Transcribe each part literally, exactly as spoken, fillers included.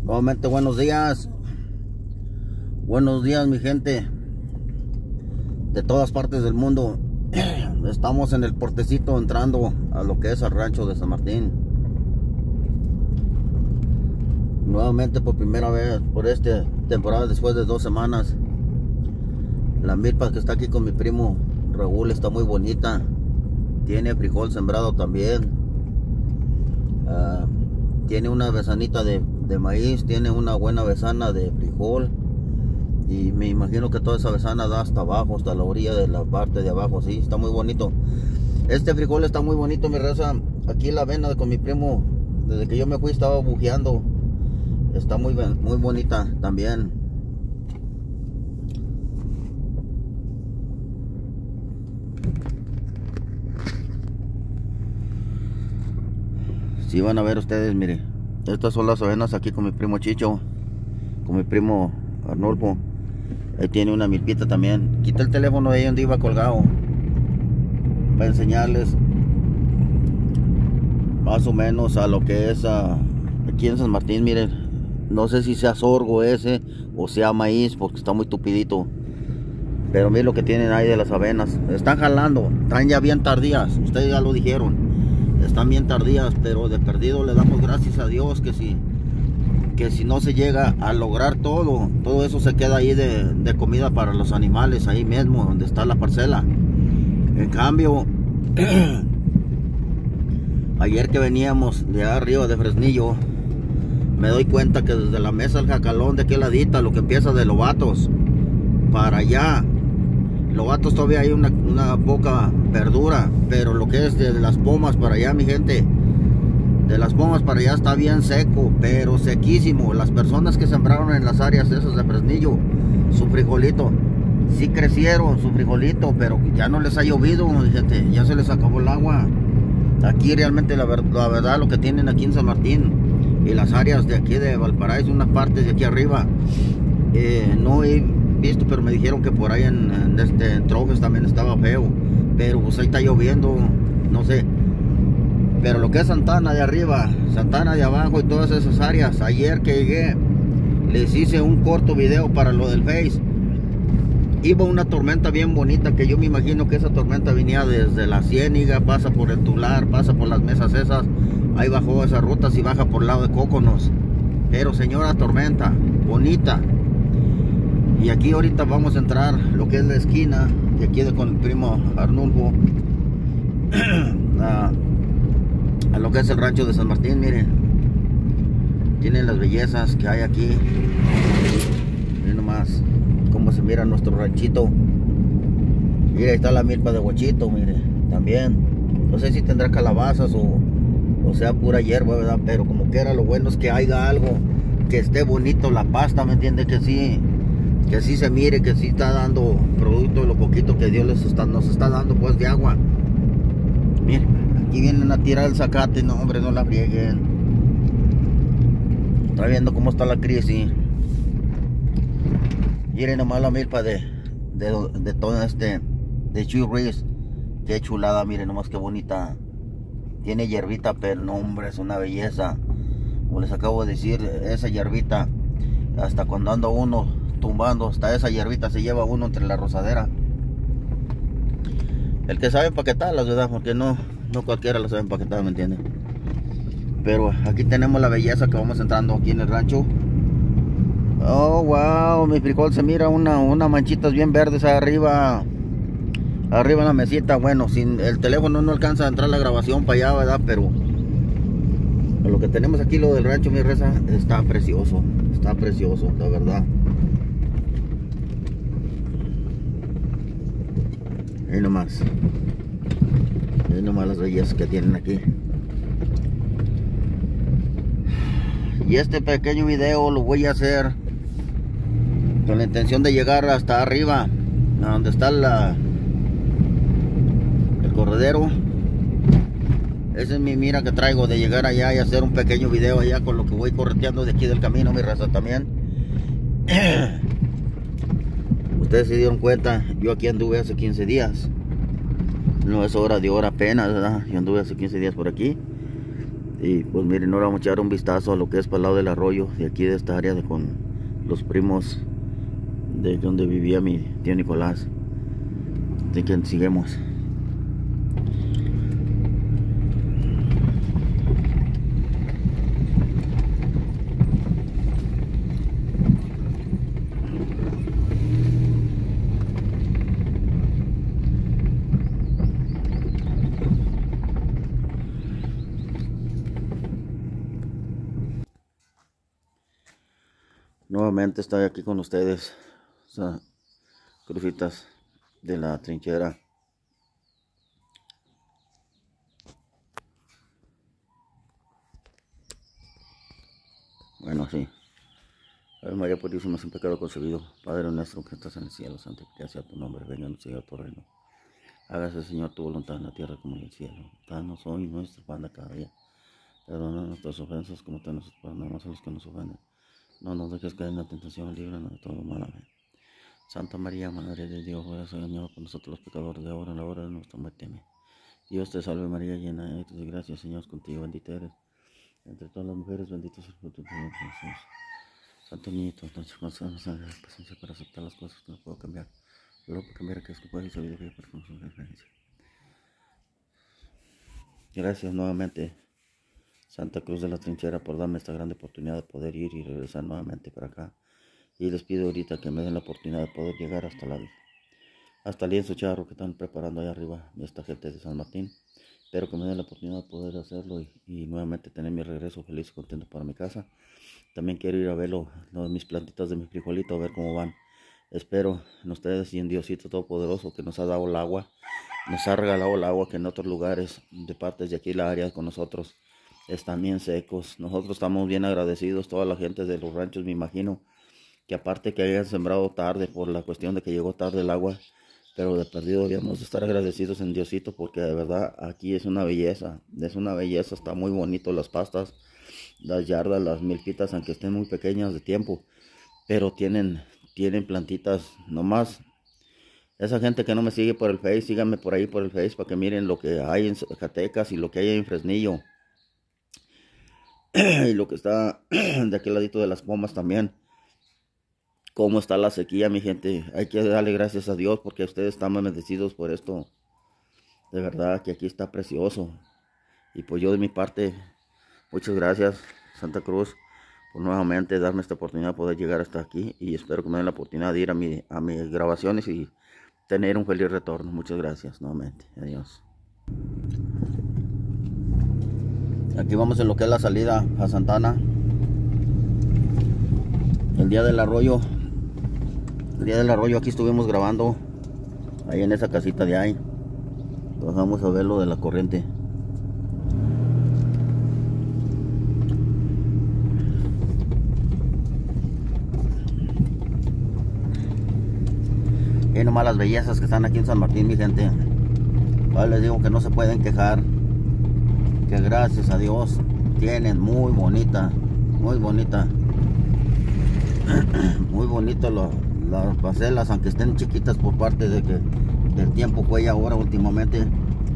Nuevamente buenos días. Buenos días mi gente de todas partes del mundo. Estamos en el portecito entrando a lo que es el rancho de San Martín. Nuevamente por primera vez por esta temporada después de dos semanas. La milpa que está aquí con mi primo Raúl está muy bonita. Tiene frijol sembrado también. Uh, tiene una besanita de, de maíz. Tiene una buena besana de frijol. Y me imagino que toda esa besana da hasta abajo, hasta la orilla de la parte de abajo. Sí, está muy bonito. Este frijol está muy bonito, mi raza. Aquí la avena con mi primo, desde que yo me fui estaba bujeando. Está muy, muy bonita también. Si van a ver ustedes, mire, estas son las avenas aquí con mi primo Chicho, con mi primo Arnulfo. Ahí tiene una milpita también. Quita el teléfono de ahí donde iba colgado para enseñarles más o menos a lo que es uh, aquí en San Martín. Miren, no sé si sea sorgo ese o sea maíz porque está muy tupidito, pero miren lo que tienen ahí de las avenas. Están jalando, están ya bien tardías, ustedes ya lo dijeron. Están bien tardías, pero de perdido le damos gracias a Dios que si que si no se llega a lograr todo, todo eso se queda ahí de, de comida para los animales, ahí mismo donde está la parcela. En cambio, ayer que veníamos de arriba de Fresnillo, me doy cuenta que desde la mesa del Jacalón de aquel ladita, lo que empieza de Lobatos para allá, Lobatos todavía hay una, una poca verdura, pero lo que es de las pomas para allá, mi gente, de las pomas para allá está bien seco, pero sequísimo. Las personas que sembraron en las áreas esas de Fresnillo, su frijolito, sí crecieron su frijolito, pero ya no les ha llovido, mi gente, ya se les acabó el agua. Aquí realmente la, ver, la verdad lo que tienen aquí en San Martín y las áreas de aquí de Valparaíso, unas partes de aquí arriba, eh, no he visto, pero me dijeron que por ahí en, en, este, en Trojes también estaba feo, pero pues ahí está lloviendo, no sé. Pero lo que es Santana de arriba, Santana de abajo y todas esas áreas, ayer que llegué les hice un corto video para lo del Face. Iba una tormenta bien bonita, que yo me imagino que esa tormenta venía desde la Ciéniga, pasa por el Tular, pasa por las mesas esas, ahí bajó esas rutas y baja por el lado de Cóconos. Pero señora tormenta, bonita. Y aquí ahorita vamos a entrar lo que es la esquina de aquí de con el primo Arnulfo a, a lo que es el rancho de San Martín. Miren, tienen las bellezas que hay aquí. Miren nomás cómo se mira nuestro ranchito. Mira, ahí está la milpa de Huachito, mire, también. No sé si tendrá calabazas o, o sea pura hierba, ¿verdad? Pero como quiera, lo bueno es que haya algo, que esté bonito la pasta, ¿me entiende? Que sí, que sí se mire, que sí está dando producto de lo poquito que Dios les está, nos está dando pues de agua. Miren, aquí vienen a tirar el zacate, no hombre, no la frieguen. Está viendo cómo está la crisis. Miren nomás la milpa de, de, de todo este, de churris. Qué chulada, miren nomás qué bonita. Tiene hierbita, pero no hombre, es una belleza. Como les acabo de decir, esa hierbita, hasta cuando anda uno tumbando, hasta esa hierbita se lleva uno entre la rosadera. El que sabe empaquetarlas, ¿verdad? Porque no, no cualquiera las sabe empaquetar, ¿me entienden? Pero aquí tenemos la belleza que vamos entrando aquí en el rancho. Oh, wow, mi frijol se mira una, unas manchitas bien verdes ahí arriba. Arriba en la mesita. Bueno, sin el teléfono no alcanza a entrar la grabación para allá, ¿verdad? Pero lo que tenemos aquí, lo del rancho, mi reza, está precioso. Está precioso, la verdad. Ahí nomás. Ahí nomás las bellezas que tienen aquí. Y este pequeño video lo voy a hacer con la intención de llegar hasta arriba, a donde está la, el corredero. Esa es mi mira que traigo, de llegar allá y hacer un pequeño video allá con lo que voy correteando de aquí del camino, mi raza también. Ustedes se dieron cuenta, yo aquí anduve hace quince días. No es hora de hora apenas, ¿verdad? Yo anduve hace quince días por aquí. Y pues miren, ahora vamos a echar un vistazo a lo que es para el lado del arroyo, de aquí de esta área de con los primos de donde vivía mi tío Nicolás. De quien sigamos. Nuevamente estoy aquí con ustedes, o sea, crucitas de la trinchera. Bueno, sí. Ave María Purísima, sin pecado concebido. Padre nuestro que estás en el cielo, santificado sea tu nombre, venga a Señor tu reino. Hágase, Señor, tu voluntad en la tierra como en el cielo. Danos hoy nuestro pan de cada día. Perdona nuestras ofensas como te nos perdonamos a los que nos ofenden. No nos dejes caer en la tentación, líbranos de todo mal. Amén. Santa María, Madre de Dios, ruega Señor por nosotros los pecadores, de ahora en la hora de nuestra muerte. Amén. Dios te salve María, llena eres de gracia, Señor es contigo, bendita eres entre todas las mujeres, bendito es el fruto de tu vientre, Jesús. Santo niñito, entonces más sanos en la paciencia para aceptar las cosas que no puedo cambiar. Luego para cambiar aquellas que puedes y sabiduría para que nos haga diferencia. Gracias nuevamente, Santa Cruz de la Trinchera, por darme esta gran oportunidad de poder ir y regresar nuevamente para acá. Y les pido ahorita que me den la oportunidad de poder llegar hasta la hasta el lienzo charro que están preparando allá arriba de esta gente de San Martín. Espero que me den la oportunidad de poder hacerlo y, y nuevamente tener mi regreso feliz y contento para mi casa. También quiero ir a ver lo, lo, mis plantitas de mi frijolito, a ver cómo van. Espero en ustedes y en Diosito Todopoderoso que nos ha dado el agua, nos ha regalado el agua que en otros lugares de partes de aquí la área con nosotros están bien secos. Nosotros estamos bien agradecidos, toda la gente de los ranchos, me imagino que aparte que hayan sembrado tarde por la cuestión de que llegó tarde el agua, pero de perdido debíamos estar agradecidos en Diosito porque de verdad aquí es una belleza, es una belleza, está muy bonito las pastas, las yardas, las milpitas, aunque estén muy pequeñas de tiempo, pero tienen, tienen plantitas nomás. Esa gente que no me sigue por el Face, síganme por ahí por el Face para que miren lo que hay en Zacatecas y lo que hay en Fresnillo. Y lo que está de aquel ladito de las Pomas también. Cómo está la sequía, mi gente. Hay que darle gracias a Dios porque ustedes están bendecidos por esto. De verdad que aquí está precioso. Y pues yo de mi parte, muchas gracias, Santa Cruz, por nuevamente darme esta oportunidad de poder llegar hasta aquí. Y espero que me den la oportunidad de ir a, mi, a mis grabaciones y tener un feliz retorno. Muchas gracias nuevamente. Adiós. Aquí vamos en lo que es la salida a Santana. El día del arroyo. El día del arroyo aquí estuvimos grabando. Ahí en esa casita de ahí. Entonces vamos a ver lo de la corriente. Y nomás las bellezas que están aquí en San Martín, mi gente. Vale, les digo que no se pueden quejar. Que gracias a Dios tienen muy bonita, muy bonita, muy bonito lo, las parcelas, aunque estén chiquitas por parte de que del tiempo fue ahora últimamente.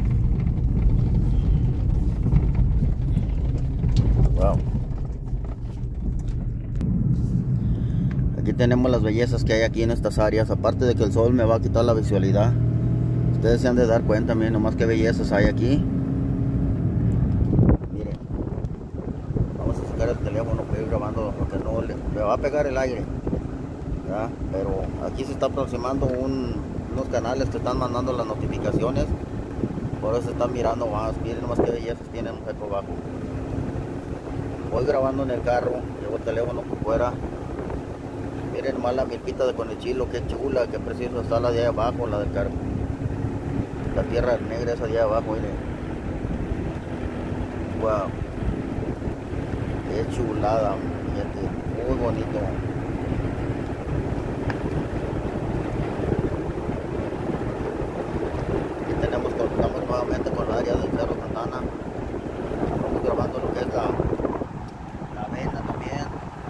Wow. Aquí tenemos las bellezas que hay aquí en estas áreas, aparte de que el sol me va a quitar la visualidad. Ustedes se han de dar cuenta, miren nomás qué bellezas hay aquí. El teléfono que ir grabando porque no le, le va a pegar el aire, ¿verdad? Pero aquí se está aproximando un, unos canales que están mandando las notificaciones, por eso están mirando más. Miren nomás qué bellezas tienen un poco abajo. Voy grabando en el carro, llevo el teléfono por fuera. Miren nomás la milpita de Conechilo, qué chula, qué preciosa está la de ahí abajo, la del carro, la tierra negra esa de ahí abajo, miren. Wow. Qué chulada, gente, muy bonito. Aquí tenemos, estamos nuevamente con el área del Cerro Santana. Estamos grabando lo que es la, la avena también.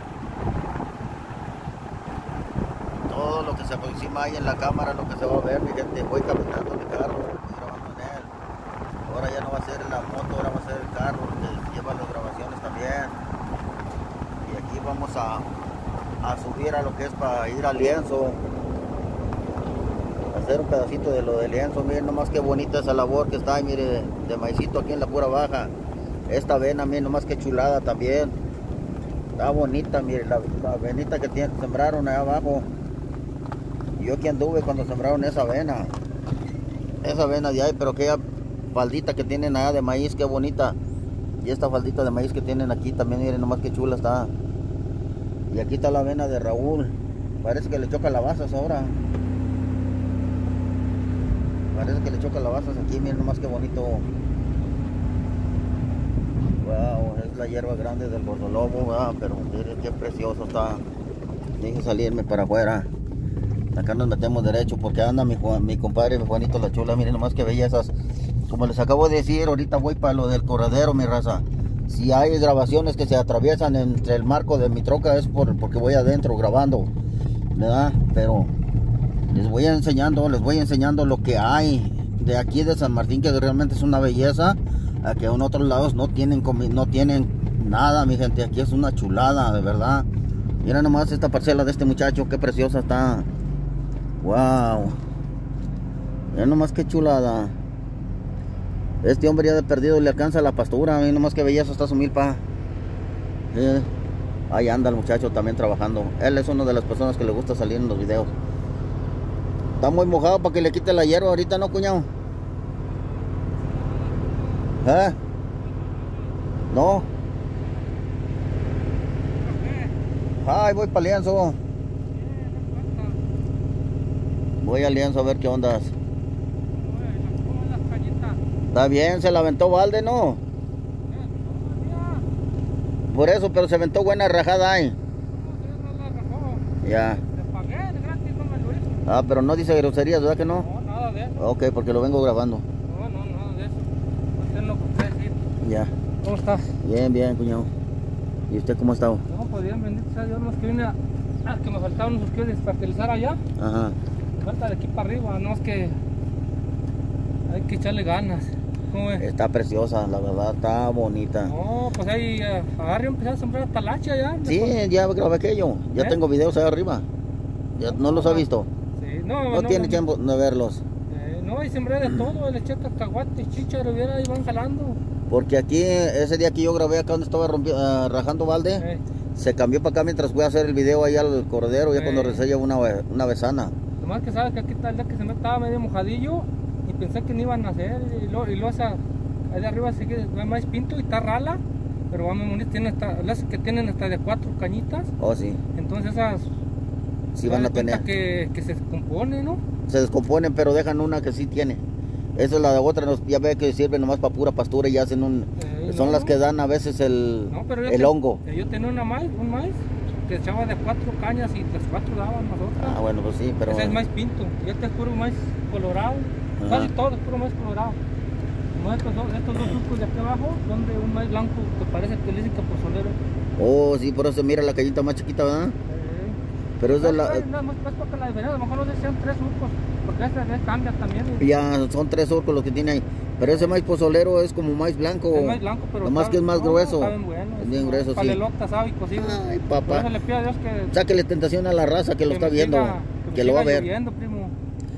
Todo lo que se aproxima ahí en la cámara, lo que se va a ver, mi gente. Voy caminando en mi carro, voy grabando en él. Ahora ya no va a ser la moto, ahora va a ser el carro que lleva los vamos a, a subir a lo que es para ir al lienzo, hacer un pedacito de lo del lienzo. Miren nomás qué bonita esa labor que está ahí, mire, de, de maicito aquí en la pura baja. Esta avena, miren nomás qué chulada también, está bonita. Mire la, la avenita que tiene, sembraron allá abajo. Yo aquí anduve cuando sembraron esa avena, esa avena de ahí, pero aquella faldita que tienen allá de maíz, qué bonita. Y esta faldita de maíz que tienen aquí también, miren nomás qué chula está. Y aquí está la avena de Raúl. Parece que le choca lavazas ahora. Parece que le choca lavazas aquí, miren nomás qué bonito. Wow, es la hierba grande del gordolobo, wow, pero miren qué precioso está. Dije salirme para afuera. Acá nos metemos derecho porque anda mi, Juan, mi compadre, mi Juanito la Chula. Miren nomás que bellezas. Como les acabo de decir, ahorita voy para lo del corredero, mi raza. Si hay grabaciones que se atraviesan entre el marco de mi troca es por, porque voy adentro grabando, ¿verdad? Pero les voy enseñando, les voy enseñando lo que hay de aquí de San Martín, que realmente es una belleza. A que en otros lados no tienen, no tienen nada, mi gente. Aquí es una chulada, de verdad. Mira nomás esta parcela de este muchacho, qué preciosa está. Wow. Mira nomás qué chulada. Este hombre ya de perdido le alcanza la pastura. Mira nomás qué belleza está su milpa. Eh, ahí anda el muchacho también trabajando. Él es una de las personas que le gusta salir en los videos. Está muy mojado para que le quite la hierba ahorita, ¿no, cuñado? ¿Eh? No. Ay, voy para Lienzo. Voy al Lienzo a ver qué ondas. Está bien, se la aventó balde, ¿no? Por eso, pero se aventó buena rajada ahí. Ya. Ah, pero no dice groserías, ¿verdad que no? No, nada de eso. Ok, porque lo vengo grabando. No, no, nada de eso. Usted no puede decir. Ya. ¿Cómo estás? Bien, bien, cuñado. ¿Y usted cómo ha estado? No, pues bien, bendito sea Dios. Más que vine a... Ah, que me faltaban unos kilos de fertilizar allá. Ajá. Falta de aquí para arriba, no es que... Hay que echarle ganas. ¿Cómo es? Está preciosa, la verdad, está bonita. No, pues ahí uh, agarré y empecé a sembrar talacha ya. Sí, después... ya grabé aquello. Ya ¿Eh? tengo videos ahí arriba. ¿Ya no los ha visto? Sí, no, No, no tiene tiempo de verlos. Eh, no, y sembré de todo, le eché cacahuate, chícharo, y ahí van jalando. Porque aquí, ese día que yo grabé acá donde estaba uh, rajando balde, Eh. se cambió para acá mientras fui a hacer el video ahí al corredero, ya Eh. cuando recé una, una besana. Nomás que sabes que aquí está el día que se me estaba medio mojadillo y pensé que no iban a hacer, y luego, y luego esa, ahí de arriba sigue más pinto y está rala, pero vamos a tiene hasta, las que tienen hasta de cuatro cañitas. Oh, sí. Entonces esas Sí van a tener. Que, que se descompone, ¿no? Se descomponen, pero dejan una que sí tiene. Esa es la de otra, ya ve que sirve nomás para pura pastura y hacen un... Eh, son no, las que dan a veces el, no, pero el te, hongo. Yo tenía una maíz, un maíz que echaba de cuatro cañas y las cuatro daban más otras. Ah, bueno, pues sí, pero... Ese es maíz pinto y este es puro maíz colorado. Ajá. Casi todo es puro maíz colorado. Como estos, dos, estos dos surcos de aquí abajo son de un maíz blanco que parece que le dicen que pozolero. Oh, sí, por eso mira la cañita más chiquita, ¿verdad? Pero es de la... No, no, pues porque la diferencia, a lo mejor no sean tres surcos, porque este de cambia también. Ya, son tres surcos los que tiene ahí. Pero ese maíz pozolero es como maíz blanco. Es maíz blanco, pero... Nomás está, que es más no, grueso. Está bien bueno. Es bien grueso, sí. Palelota, sabe, y cocido. Ay, Por papá. eso le pido a Dios que... Sáquele tentación a la raza que, que lo está viendo. Siga, que, que lo va a ver. Lloviendo, primo.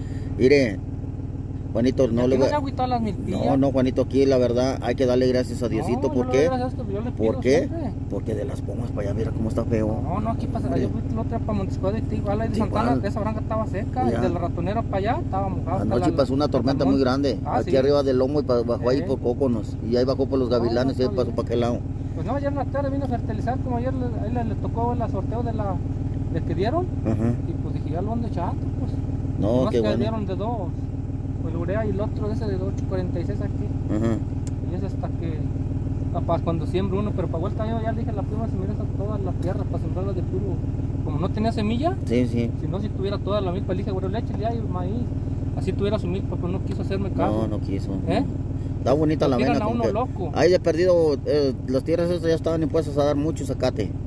Mire, Juanito, no le voy a... las No, no, Juanito, aquí la verdad hay que darle gracias a Diosito. No, ¿Por no qué? ¿Por qué? Siempre. Porque de las pomas para allá, mira cómo está feo. No, no, aquí pasa. Sí. Yo fui la otra para Montescuadra y igual ahí de Igual. Santana, de esa branca estaba seca, Ya. y de la ratonera para allá estaba mojada. Anoche pasó una tormenta muy grande. Ah, aquí sí. arriba del lomo y pa- bajó ahí Sí. por Cóconos. Y ahí bajó por los gavilanes No, y no, ahí pasó está para aquel lado. Pues no, ayer en la tarde vino a fertilizar, como ayer le, ahí le, le tocó el sorteo de la de que dieron, Ajá. y pues dije, ya lo han echado, pues. No, Nomás qué que bueno. dieron de dos, el urea y el otro ese de ocho cuarenta y seis aquí. Ajá. Y es hasta que, capaz cuando siembra uno, pero para vuelta yo ya le dije a la prima, si mira todas las tierras para sembrarlas de puro, como no tenía semilla, Sí, sí. si no, si tuviera toda la milpa, le dije, bueno, leche ya y maíz, así tuviera su milpa, pero no quiso hacerme caso. No, no quiso. ¿Eh? Está bonita la Tiran avena. a como uno que- loco. Ahí de perdido, eh, las tierras estas ya estaban impuestas a dar mucho zacate. Eh,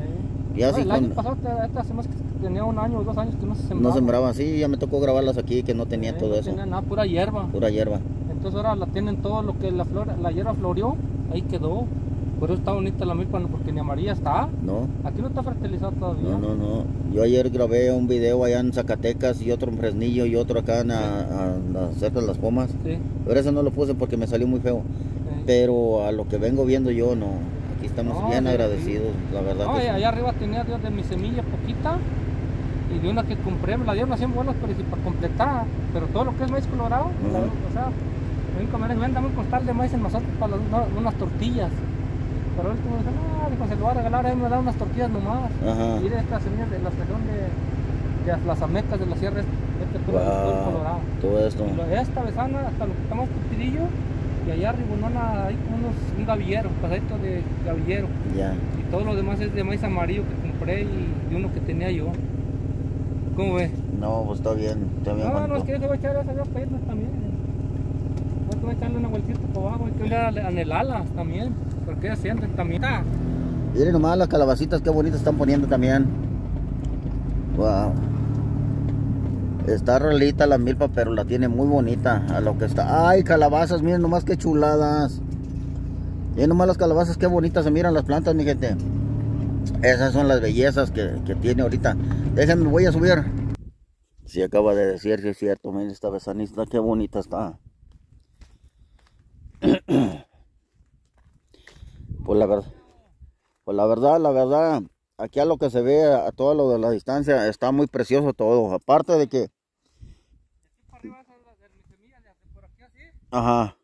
Ya no, así el con- año pasado, esta hace más que tenía un año o dos años que no se sembraba. No sembraban, sí, ya me tocó grabarlas aquí que no tenía Eh, todo no eso. tenía nada, pura hierba. Pura hierba. Entonces ahora la tienen todo lo que la flor, la hierba floreó, ahí quedó. Por eso está bonita la milpa, no, porque ni amarilla está. No. Aquí no está fertilizado todavía. No, no, no. Yo ayer grabé un video allá en Zacatecas y otro en Fresnillo y otro acá en, a, a, a cerca de las Pomas. Sí. Pero ese no lo puse porque me salió muy feo. Sí. Pero a lo que vengo viendo yo, no. Aquí estamos No, bien sí, agradecidos, sí. la verdad. No, que y sí. allá arriba tenía Dios de mi semilla poquita. Y de una que compré, me la dieron a cien bolas, pero si para completar. Pero todo lo que es maíz colorado, Uh-huh. la, o sea, ven comer, ven, dame un costal de maíz en nosotros para las, una, unas tortillas. Pero él me dijo, no, dijo, se lo va a regalar, él me da unas tortillas nomás. Ajá. Y de estas semillas de la región de, de las amecas de la sierra, este todo Wow, el colorado. todo esto. Y lo de esta besana, hasta lo que está más tutidillo, y allá arriba no nada, hay como unos, un gavillero, un pasadito de gavillero. Ya. Y todo lo demás es de maíz amarillo que compré y, y uno que tenía yo. ¿Cómo ves? No, pues está bien. Está bien, No, Juanito. no, es que yo voy a echar esa para irnos también. Voy a echarle una vueltita por abajo, hay que ir a anhelarlas también, porque ellas sienten también. Ah, Miren nomás las calabacitas, qué bonitas están poniendo también. Wow. Está rolita la milpa, pero la tiene muy bonita a lo que está. Ay, calabazas, miren nomás qué chuladas. Miren nomás las calabazas, qué bonitas se miran las plantas, mi gente. Esas son las bellezas que, que tiene ahorita. Déjenme, voy a subir. Si acaba de decir, si es cierto, miren esta besanista, qué bonita está. Pues la verdad, pues la verdad, la verdad, aquí a lo que se ve, a todo lo de la distancia, está muy precioso todo. Aparte de que... de aquí para arriba esas de mis semillas, de por aquí así. Ajá.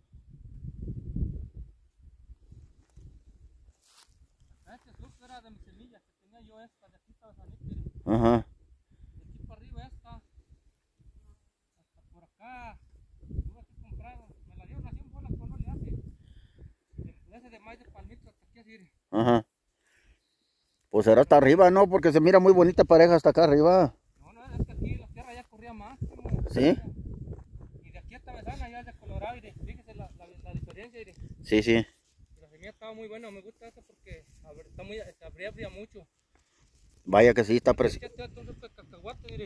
Este surco era de mis semillas, que tenía yo esta, de aquí estaba sanita. Ajá. De aquí para arriba esta, hasta por acá, tuve que comprar, me la dieron a cien bolas, pues no le hace. Ese de maíz de palmito hasta aquí así. Ajá. Pues será hasta arriba, ¿no? Porque se mira muy bonita pareja hasta acá arriba. No, no, es que aquí la tierra ya corría más. Como, ¿Sí? y de aquí a esta besana ya es de colorado, y de, fíjese la, la, la diferencia. Y de, Sí, sí. la semilla estaba muy buena, me gusta esta porque a ver, está muy, se abría, abría mucho. Vaya que sí, está Aquí precioso. está todo un cacahuate, mire.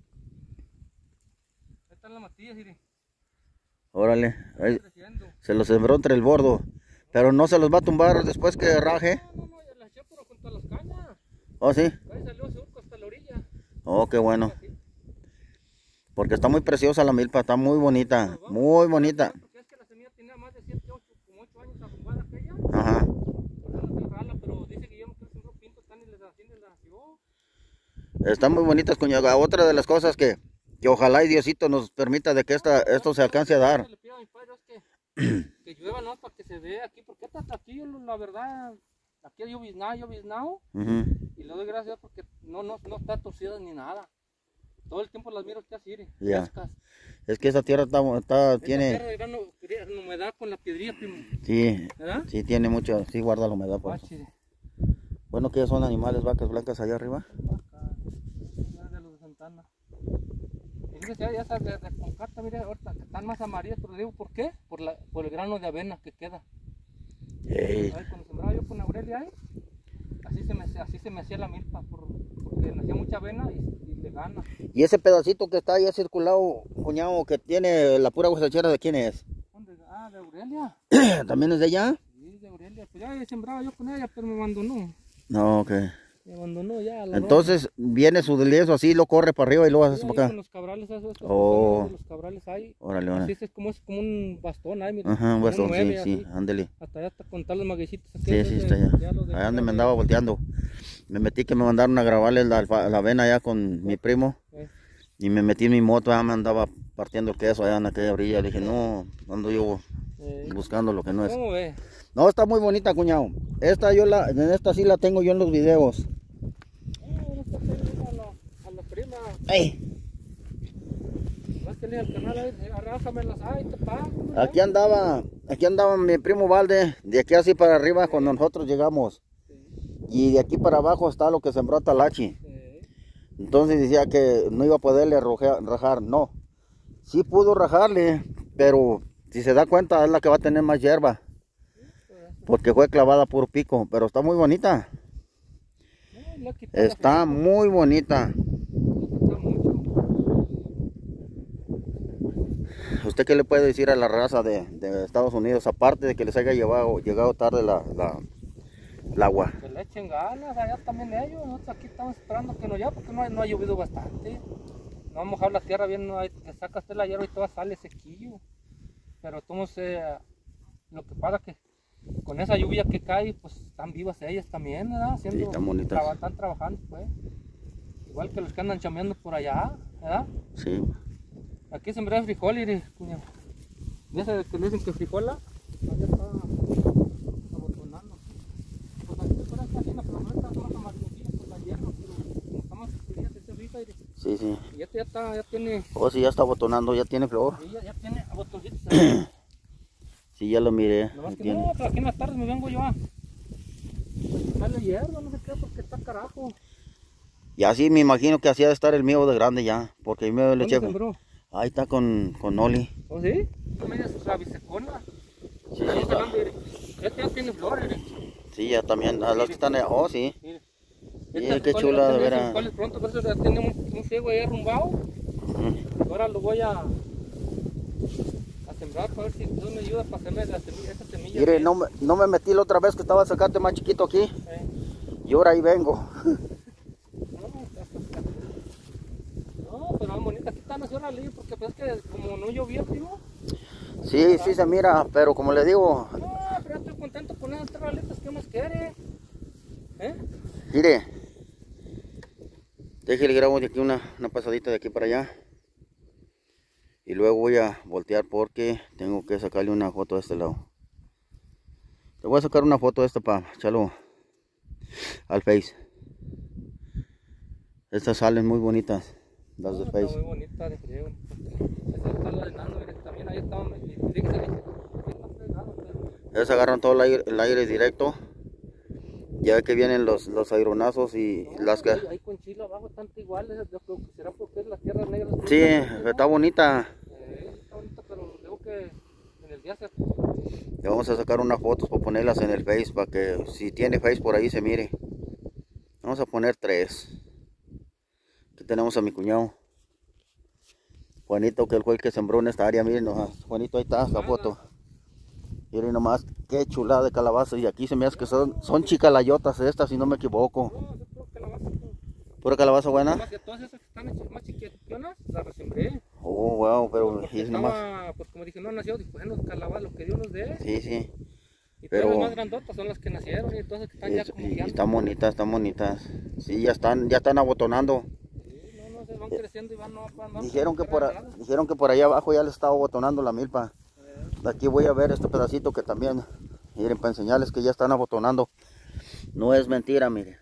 Ahí están las matillas, mire. Órale. Ahí Creciendo. se los sembró entre el bordo. Pero no se los va a tumbar después que raje. No, no, no, ya las eché por junto a las cañas. ¿Oh, sí? Ahí salió surco hasta la orilla. Oh, qué bueno. Así. Porque está muy preciosa la milpa, está muy bonita. Muy bonita. Porque es que la semilla tenía más de siete, ocho, como ocho años arrugada aquella. Ajá. Por eso no se rala, pero dice Guillermo que él sembró pinto, tan y les así les nació. Están muy bonitas, cuñada. Otra de las cosas que, que ojalá y Diosito nos permita de que esta, esto se alcance a dar. Le pido a mi padre es que, que llueva, ¿no? Para que se vea aquí, porque hasta aquí, yo, la verdad, aquí hay lloviznado, lloviznado, Ujú. y le doy gracias porque no, no, no está torcida ni nada. Todo el tiempo las miro aquí así, Ya. frescas. Es que esa tierra está, está Esta tiene, tierra de gran, gran humedad con la piedrilla, primo. sí, ¿Verdad? sí tiene mucho, sí guarda la humedad por eso. Guachi, Bueno, que son animales, vacas blancas allá arriba. acá, ya de los de Santana. Y fíjese, ya esas de, de concata, mire, ahorita que están más amarillas, pero digo, ¿por qué? Por, la, por el grano de avena que queda. Ey. Ay, cuando sembraba yo con Aurelia ahí, así se me, así se me hacía la milpa, por, porque le hacía mucha avena y, y le gana. Y ese pedacito que está ahí circulado, cuñado, que tiene la pura cosechera, ¿de quién es? ¿Dónde? Ah, de Aurelia. ¿También es de allá? Sí, de Aurelia. Pues ya sembraba yo con ella, pero me abandonó. No, ok. Me abandonó ya. La Entonces viene su deliezo así, lo corre para arriba y luego ropa. hace Sí, para ahí acá. con los cabrales, esos, esos Oh. los cabrales hay. Órale, Así órale. es, es como, es como un bastón ahí, mira. Ajá, un como bastón, nueve, sí, sí, así. ándele. Hasta allá hasta contar los maguecitos. aquí, Sí, esos sí, de- está allá. ya los de- Allá donde ya me de- andaba volteando. Me metí que me mandaron a grabarle la, alfa- la avena allá con mi primo. Eh, Y me metí en mi moto, allá me andaba partiendo el queso allá en aquella orilla. Le dije, no, ando yo eh. buscando lo que no es. ¿Cómo ve? No, está muy bonita, cuñado. Esta yo la, en esta sí la tengo yo en los videos. Ah, ahora está pegando a la, a la prima. ¡Ey! Más que le al canal ahí, eh, arrájamelas, ay, te pago. ¿no? Aquí andaba, aquí andaba mi primo Valde, de aquí así para arriba cuando nosotros llegamos. Y de aquí para abajo está lo que sembró Talachi. Eh, Entonces decía que no iba a poderle roja- rajar. No, sí pudo rajarle, pero si se da cuenta es la que va a tener más hierba. Porque fue clavada por pico, pero está muy bonita. no, le ha quitado la Está muy bonita. fruta, le ha quitado mucho. ¿Usted qué le puede decir a la raza de, de Estados Unidos, aparte de que les haya llevado, llegado tarde la, la, el agua? Que le echen ganas, allá también ellos. Nosotros aquí estamos esperando que nos lleve porque no, no ha llovido bastante. No ha mojado la tierra bien, no hay, que saca usted la hierba y toda sale sequillo. Pero entonces, eh, lo que pasa que con esa lluvia que cae, pues están vivas ellas también, ¿verdad? Haciendo, Sí, están bonitas. traba, están trabajando, pues. Igual que los que andan chambeando por allá, ¿verdad? Sí. Aquí sembré frijol, y cuñado. Ese que le dicen que frijola, allá está abotonando. Pues aquí por esta esquina, pero no está más amarillentillo por la hierba, pero como estamos frías, ese rica, y Sí, sí. y este ya está, ya tiene. Oh, sí, ya está abotonando, ya tiene flor. Sí, ya, ya tiene abotoncitos. Sí, ya lo miré. No, que Tiene. no, pero aquí en las tardes me vengo yo a quitarle hierba, no sé qué, porque está carajo. Y así me imagino que así ha de estar el mío de grande ya, porque el mío le ¿Dónde eché. sembró? Ahí está con, con Oli. ¿Oh, sí? Media suavicecona. Sí, Ahí está. grande, mire. Este ya tiene flores, mire. Sí, ya también, a las que están, oh, sí. Mire. Sí, Este qué frijol- chula, este de me veras. dicen cuál pronto, por eso ya tiene un, un ciego ahí arrumbado. Ujú. Ahora lo voy a, a sembrar para ver si Dios me ayuda para hacerle la semilla, esa semilla. Mire, bien. no, me- no me metí la otra vez que estaba sacate más chiquito aquí. Eh, Y ahora ahí vengo. no, está- está- está. No, pero es bonita. Aquí están las horas libres porque pues es que como no llovía, primo. Sí, sí se mira, pero como le digo, No, pero estoy contento con esas tres ralitas. ¿Qué más quiere? ¿Eh? mire. Déjele grabo de aquí una, una pasadita de aquí para allá. Y luego voy a voltear porque tengo que sacarle una foto de este lado. Le voy a sacar una foto de esta para echarlo al Face. Estas salen muy bonitas, las de No, Face. está muy bonita de frío. Esa está la de Nando, mire, también ahí está. Y fíjese, dice, aquí está fregado, pero- Ellas agarran todo el aire, el aire directo. Ya ve que vienen los, los aironazos y No, las que... ahí, ahí con chilo abajo están iguales. Yo creo que será porque es las tierras negras. Sí, está bonita. Eh, está bonita, pero creo que en el día se... Le vamos a sacar unas fotos para ponerlas en el Face para que si tiene Face por ahí se mire. Vamos a poner tres. Aquí tenemos a mi cuñado Juanito, que él fue el que sembró en esta área. Miren nomás, Juanito, ahí está la foto. Miren nomás, qué chulada de calabazas. Y aquí se me hace que son, son chicalayotas estas, si no me equivoco. No, yo creo que la vas a... Pura calabaza buena. Más que todas esas que están hechas más chiquitonas, las resembré. Oh, wow, pero Porque y es nomás. estaba, pues como dije, no nació, dije, bueno, calabazas, lo que Dios nos dé. Sí, sí. Y pero- todas las más grandotas son las que nacieron y entonces que están ya Es- como y que están bonitas, están bonitas. Sí, ya están, ya están abotonando. Sí, no, no, se van creciendo y van, no, van, van Dijeron que van por, a- grandes. dijeron que por allá abajo ya les estaba abotonando la milpa. Eh, De aquí voy a ver este pedacito que también, miren, para enseñarles que ya están abotonando. No es mentira, miren.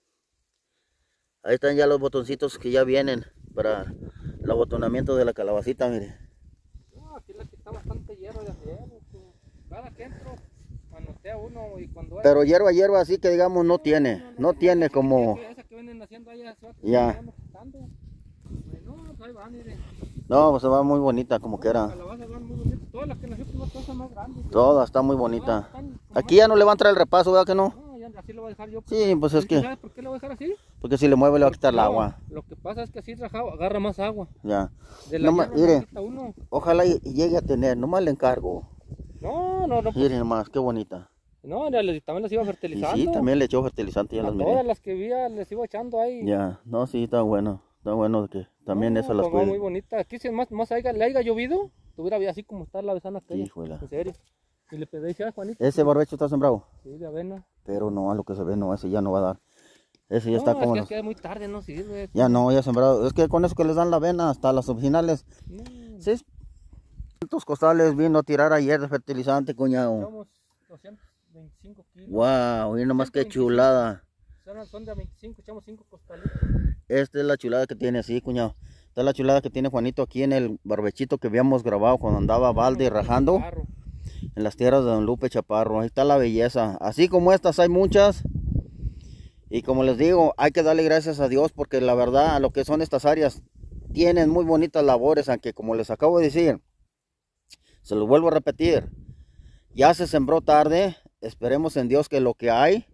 Ahí están ya los botoncitos que ya vienen para el abotonamiento de la calabacita, miren. No, aquí la que está bastante hierro de hacer. Cada que entro, manotea uno y cuando... Pero hierba, hierba así que digamos no tiene. No tiene como... Esa que vienen haciendo ahí, esa que Ya. se van quitando. No, pues ahí van, miren. No, pues se va muy bonita como Las quiera. calabazas van muy bonitas. Todas las que nacieron son cosas más grandes. Toda está muy bonita. Aquí ya no le va a entrar el repaso, ¿verdad que no? No, ya así lo voy a dejar yo. Sí, pues es que... ¿Sabes por qué lo voy a dejar así? Porque si le mueve le va a quitar el No, agua. Lo que pasa es que así rajado agarra más agua. Ya. De la No ma- hierba mire. no quita uno. Ojalá y- y llegue a tener, nomás le encargo. No, no, no. pues, Miren nomás, qué bonita. no, ya les- también las iba Y fertilizando. sí, también le echó fertilizante, ya A las todas miré. las que vi les iba echando ahí. Ya, no, sí, está bueno. Está bueno que también No, eso las pues, va muy cuide. bonita. Aquí si más, más haya, le haya llovido, tuviera así como está la besana aquella. Híjole. En serio. Y le pedí, ¿sabes, Juanito? Ese barbecho está sembrado, Sí, de avena. pero no, a lo que se ve, no, ese ya no va a dar. Ese ya no, está es como... que, los- es que muy tarde, no sirve. Ya no, ya sembrado. Es que con eso que les dan la avena, hasta las originales. No, Sí, ¿cuántos costales vino a tirar ayer de fertilizante, cuñado? echamos doscientos veinticinco kilos. Wow, y nomás qué ciento veinticinco. chulada. Son, son de a veinticinco, echamos cinco costalitos. Esta es la chulada que tiene, sí, cuñado. Esta es la chulada que tiene Juanito aquí en el barbechito que habíamos grabado cuando andaba Valde rajando Barro. en las tierras de Don Lupe Chaparro. Ahí está la belleza. Así como estas hay muchas. Y como les digo, hay que darle gracias a Dios porque la verdad, a lo que son estas áreas, tienen muy bonitas labores, aunque como les acabo de decir, se los vuelvo a repetir, ya se sembró tarde. Esperemos en Dios que lo que hay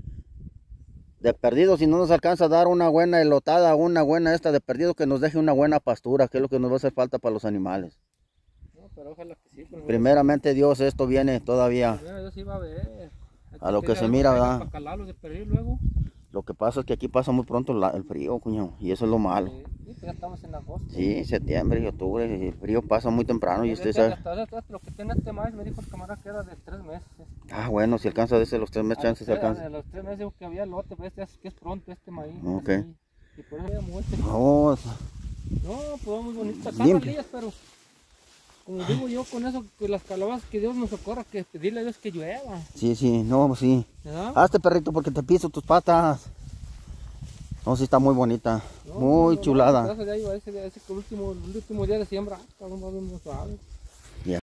de perdido, si no nos alcanza a dar una buena elotada, una buena esta de perdido, que nos deje una buena pastura, que es lo que nos va a hacer falta para los animales. No, pero ojalá que sí. Pero Primeramente Dios, esto viene todavía. Yo sí va a ver. A lo que se mira, ¿verdad? Para calarlos de perder luego. Lo que pasa es que aquí pasa muy pronto la- el frío, cuñado, y eso es lo malo. Sí, sí, pues ya estamos en agosto. Sí, septiembre y octubre, el frío pasa muy temprano y Sí, usted hasta- sabe. hasta- hasta- hasta lo que tiene este maíz me dijo el camarada que era de tres meses. Ah, bueno, si alcanza desde los tres meses, A chances se los tres- alcanza. A los tres meses dijo que había lote, pero este es que es pronto este maíz. Ok. así. Y por eso había muerte. No, No, pues muy bonito. Acá Limpio. días, pero como digo yo con eso, que las calabazas que Dios nos socorra, que pedirle a Dios que llueva. sí, sí, no, sí. ¿Verdad? Hazte, perrito, porque te piso tus patas. No, sí está muy bonita, No, muy no, no, chulada. no, ese, ese, ese, ese último, el último día de siembra, cabrón, va bien muy suave.